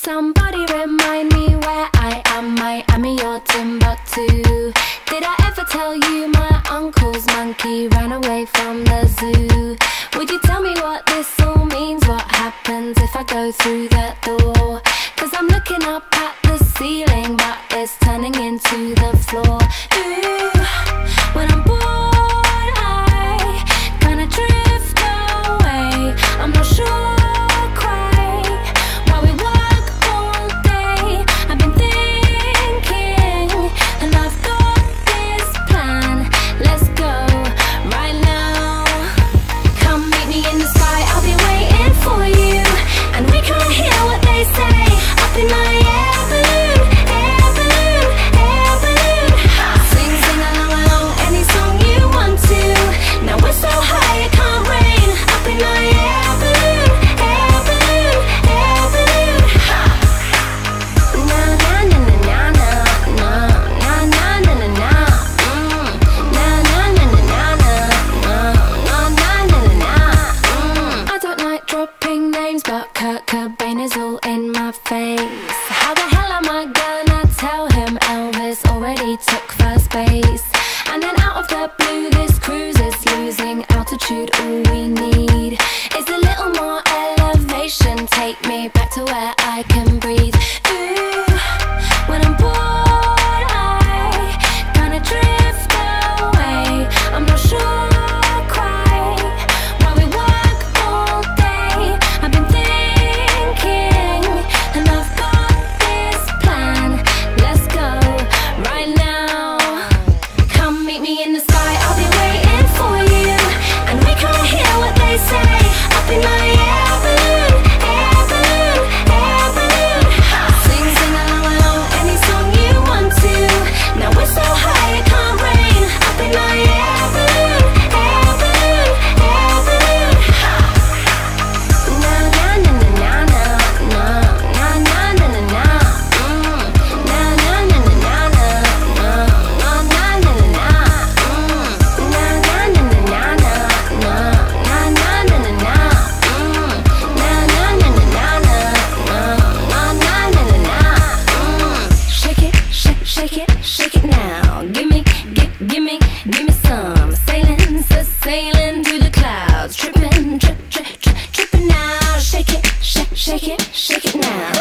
Somebody remind me where I am, Miami or Timbuktu. Did I ever tell you my uncle's monkey ran away from the zoo? Would you tell me what this all means? What happens if I go through that door? Cause I'm looking up at the ceiling, but it's turning into the floor. Ooh, when I'm bored I kinda drift away. I'm not sure in my face. How the hell am I gonna tell him Elvis already took first base? And then out of the blue this cruise is losing altitude. All we need is a little more elevation. Take me back to where I can breathe. Ooh, when I'm bored I kinda drift away. I'm not sure shake it now. Gimme some. Sailing through the clouds. Tripping now. Shake it now.